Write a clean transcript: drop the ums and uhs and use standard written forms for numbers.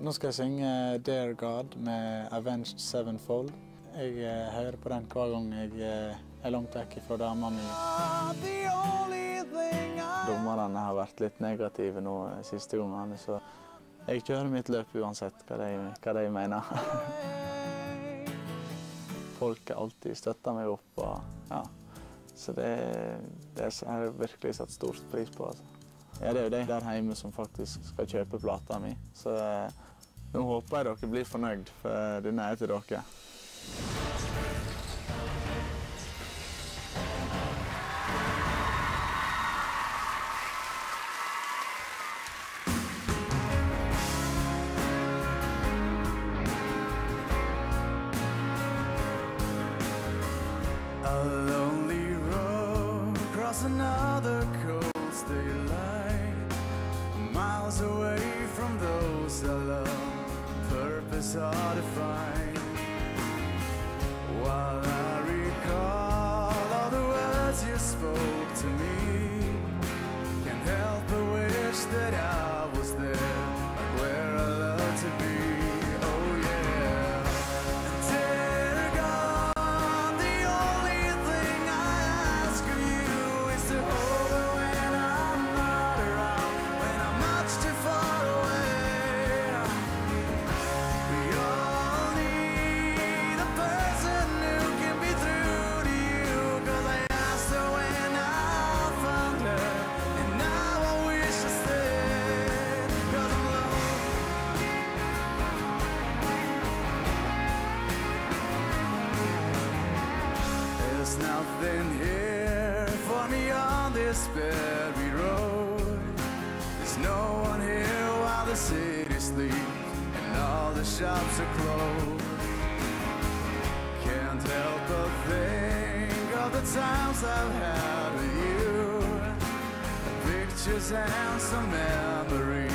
Nå skal jeg synge Dear God med Avenged Sevenfold. Jeg hører på den hver gang jeg er langt vekk fra dama mi. Dommerne har vært litt negative nå siste gangene, så jeg kjører mitt løp uansett hva de mener. Folk har alltid støttet meg opp, og ja. Så det har jeg virkelig satt stort pris på. Altså. Ja, det er jo de der hjemme som faktisk skal kjøpe plata mi. Så nå håper jeg dere blir fornøyd, for denne er til dere. A lonely road across another coast daylight, miles away from those I love, purpose hard to find. While I recall all the words you spoke to me, can't help but wish that I was there, like where I love to be. Oh yeah. Dear God, the only thing I ask of you is to hold her when I'm not around, when I'm much too far away. We all need a person who can be true to you, 'cause I asked her when I found her, and now I wish I stayed, 'cause I'm lonely. There's nothing here for me on this very road. There's no one here while the city sleeps and all the shops are closed. Can't help but think of the times I've had with you, the pictures and some memories